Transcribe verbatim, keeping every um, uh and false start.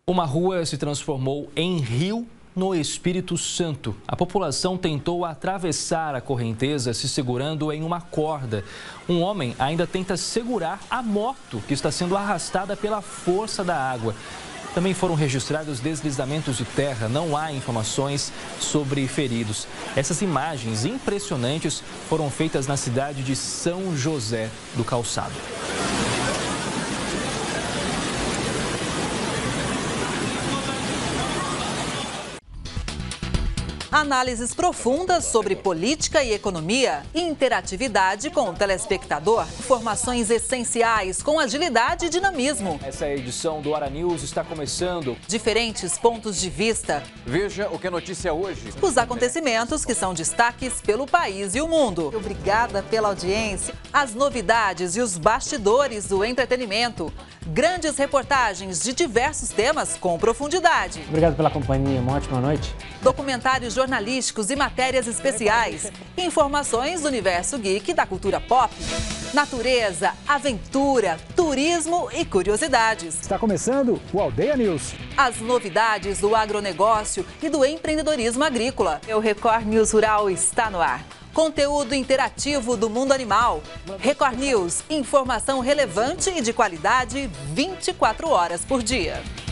Uma rua se transformou em rio no Espírito Santo. A população tentou atravessar a correnteza se segurando em uma corda. Um homem ainda tenta segurar a moto que está sendo arrastada pela força da água. Também foram registrados deslizamentos de terra. Não há informações sobre feridos. Essas imagens impressionantes foram feitas na cidade de São José do Calçado. Análises profundas sobre política e economia, interatividade com o telespectador, informações essenciais com agilidade e dinamismo. Essa edição do Ara News está começando. Diferentes pontos de vista. Veja o que é notícia hoje. Os acontecimentos que são destaques pelo país e o mundo. Obrigada pela audiência. As novidades e os bastidores do entretenimento. Grandes reportagens de diversos temas com profundidade. Obrigado pela companhia, uma ótima noite. Documentários jornalísticos e matérias especiais. Informações do universo geek e da cultura pop. Natureza, aventura, turismo e curiosidades. Está começando o Aldeia News. As novidades do agronegócio e do empreendedorismo agrícola. O Record News Rural está no ar. Conteúdo interativo do mundo animal. Record News, informação relevante e de qualidade vinte e quatro horas por dia.